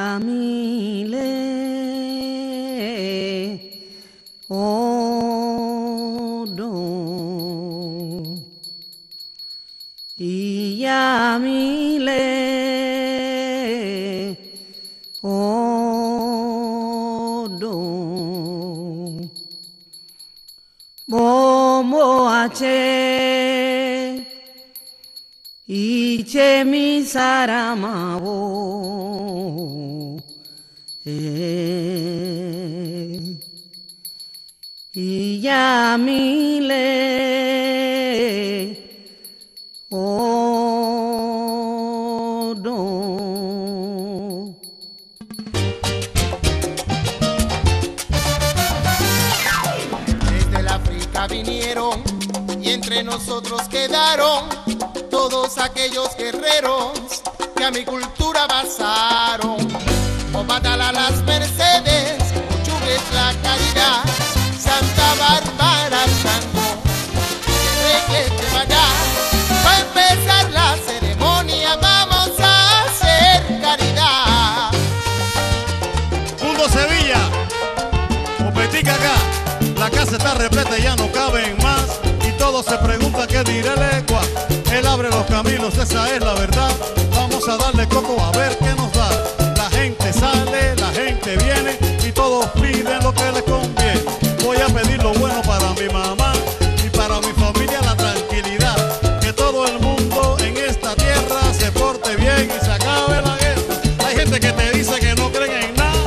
Yamile, Odo, Yamile, Odo, Bomo ache, Iche mi saramabo, Yamile, Odo. Desde el África vinieron y entre nosotros quedaron todos aquellos guerreros que a mi cultura basaron. Obatala las Mercedes, Ochugues la Caridad, Santa Bárbara Santo, que vaya. Va a empezar la ceremonia, vamos a hacer caridad. Mundo Sevilla, Opetica acá, la casa está repleta y ya no caben más. Y todos se preguntan qué dirá el Ecua. Él abre los caminos, esa es la verdad. Vamos a darle coco a ver qué nos da. La gente sale, la gente viene y todos piden lo que les conviene. Voy a pedir lo bueno para mi mamá y para mi familia, la tranquilidad. Que todo el mundo en esta tierra se porte bien y se acabe la guerra. Hay gente que te dice que no creen en nada.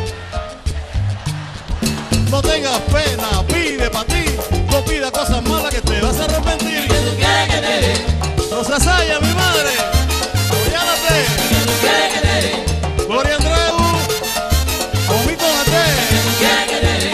No tengas pena, pide para ti. No pida cosas malas que te vas a arrepentir. ¿Qué tú quieres que te dé? Rosa Saya, mi madre. Apoyálate. ¿Qué tú quieres que te dé? Gloria Andreu. Omito Nate. ¿Qué tú quieres que te dé?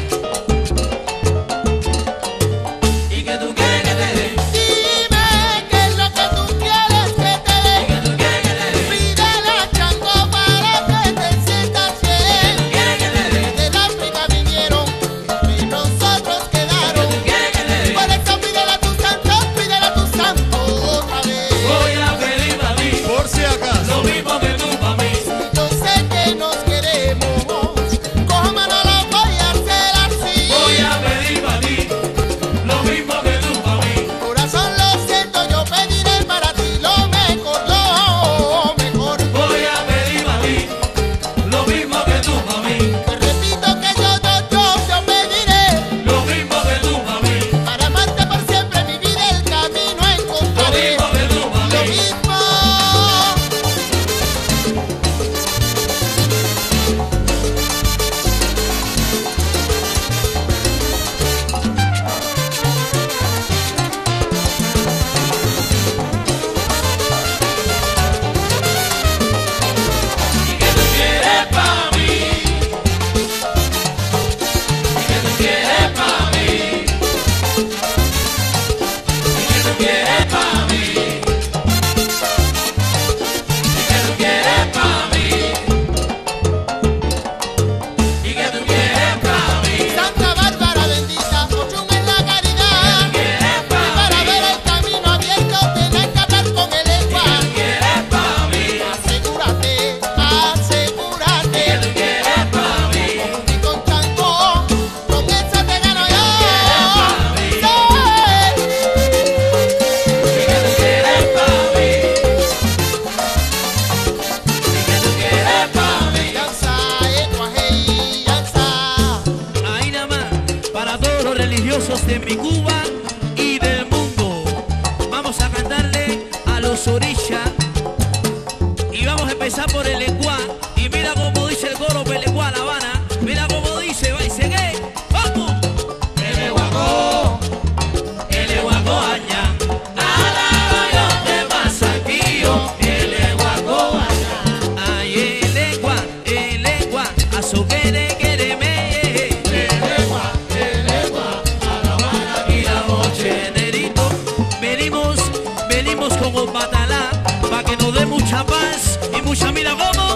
¿Y qué tú quieres que te dé? Dime qué es lo que tú quieres que te dé. ¿Y qué tú quieres que te dé? Pídele a Chango para que te sientas bien. ¿Qué tú quieres que te dé? Del África vinieron y nosotros quedaron. ¿Qué tú quieres que te dé? Por eso pídele a tu santo otra vez. Voy a pedir para mí Por si acaso. lo mismo que tú para mí. Yo sé que nos queremos, cómo no lo voy a hacer así. Voy a pedir para ti lo mismo que tú para mí. Corazón, lo siento, yo pediré para ti lo mejor, lo mejor. Voy a pedir para ti lo mismo que tú para mí. Te repito que yo pediré Lo mismo que tú para mí. para amarte por siempre, mi vida, el camino Lo encontraré. mismo que tú para Lo mí. mismo. ¿Y qué tú quieres para mí? ¿Y qué tú quieres para mí? ¿Y qué tú quieres para mí? ¿Y qué tú quieres para mí? ¿Y qué tú quieres para mí? Santa Bárbara bendita, Ochum en la caridad. ¿Quieres Y para ver el camino abierto tienes que hablar con el Ecua. ¿Quieres para mí? Asegúrate, asegúrate. ¿Qué tú quieres para mí? Y con Chango, con eso te gano yo. ¿Y Sí. qué tú quieres para mí? ¿Y qué tú quieres para mí? Danza, Ecua, hey, danza. Ahí nada más, para todos los religiosos de mi Cuba y del mundo. Vamos a cantarle a los orillas y vamos a empezar por el Ecua. Y mira cómo dice el coro del Ecua, La Habana. Mira cómo dice, va y sigue. ¡Vamos! El guaco aña, yo te pasa aquí el guaco aña. Ay, el Ecua, a su quere, quereme. El egua, a la mano aquí la noche. Generito, venimos con un batalá, pa' que nos dé mucha paz y mucha mira como.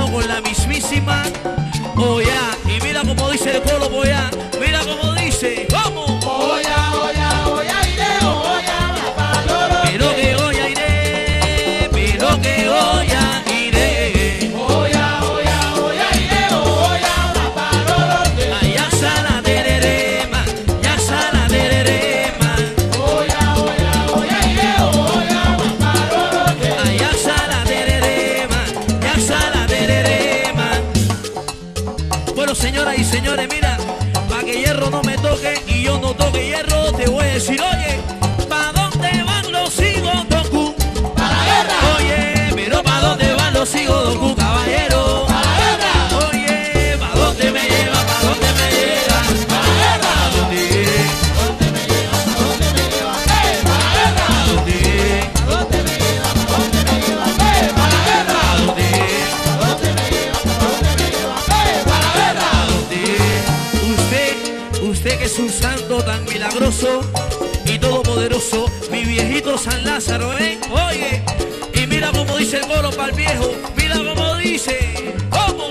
estamos con la mismísima Oya. Y mira como dice el coro Oya. Mira como dice. ¡Vamos! Oya, oya, oya, iré, oya, paloro. Pero que Oya iré. Pero que Oya iré. Oya, oya, oya, iré, oya, paloro. Allá sala tererema. Ya sala tererema. Oya, oya, oya, iré, oya, paloro. Allá sala tererema. Ya sala tererema. Bueno, señoras y señores, mira, para que hierro no me toque y yo no toque hierro, te voy a decir, oye, ¿pa' dónde van los hijos Doku? Para la guerra, Oye, pero ¿pa' dónde van los hijos Doku, caballero? para la guerra, Oye, ¿pa' dónde me lleva? ¿Pa' dónde me lleva? para la guerra. ¿Pa' dónde? ¿Dónde me lleva? ¿Dónde me lleva? Para la guerra. ¿Pa' dónde? ¿Dónde me lleva? ¿Dónde me lleva? Para la guerra. ¿Pa' dónde? ¿Dónde me lleva? ¿Dónde me lleva? Para la guerra. ¿Pa' dónde? Usted que es un santo tan milagroso y todopoderoso, mi viejito San Lázaro, ¿eh? Oye, y mira como dice el coro para el viejo, mira como dice, ¿cómo?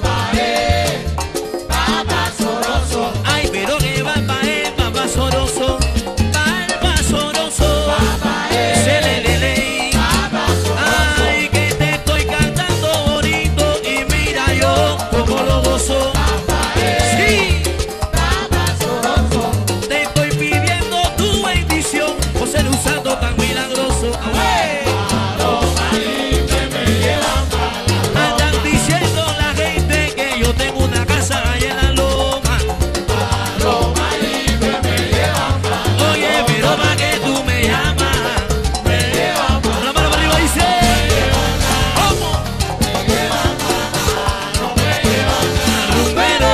Papá Soroso, Ay, pero que va pa' él, papá Soroso, papá Soroso, se le ley. papá Soroso, Ay, que te estoy cantando bonito y mira yo como lo gozo. Sí, papá Soroso, te estoy pidiendo tu bendición por ser un santo tan milagroso. ¡Away! Andan diciendo la gente que yo tengo una casa allá en la loma. Oye, pero pa' que tú me llamas. Con la mano para arriba dice. ¿Cómo? Rumbero.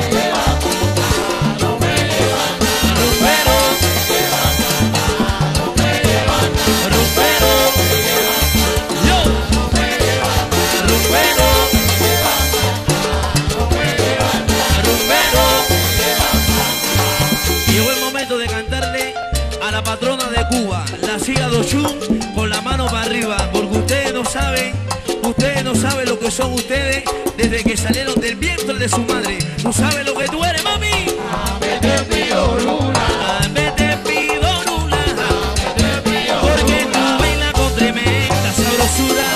Rumbero. Rumbero. Yo. Rumbero. Rumbero. Llegó el momento de cantarle a la patrona de Cuba, la Siga Dochun, con la mano para arriba, porque ustedes no saben lo que son ustedes desde que salieron del vientre de su madre. ¿Tú sabes lo que tú eres, mami? te pido luna, Vete pido luna, porque tú bailas con tremenda sabrosura.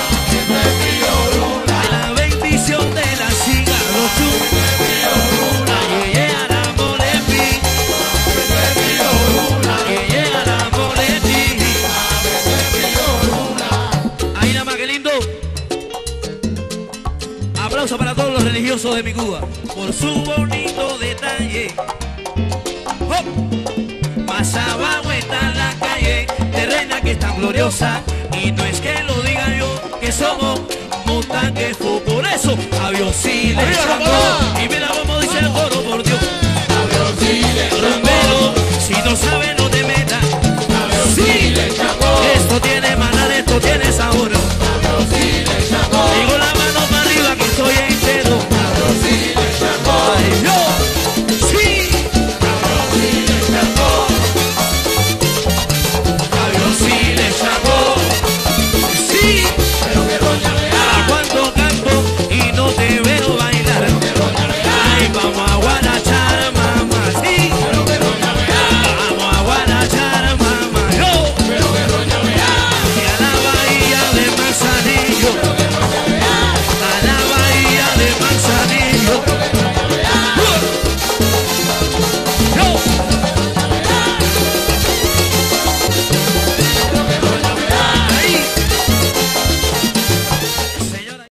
La bendición de la Siga Dochun. Ay, yeah, la molepi. Yeah, la molepi. Ahí nada más, que lindo. Aplauso para todos los religiosos de mi Cuba por su bonito detalle. ¡Hop! Más abajo está la calle terrena que es tan gloriosa, y no es que lo diga yo, que somos mutantes, por eso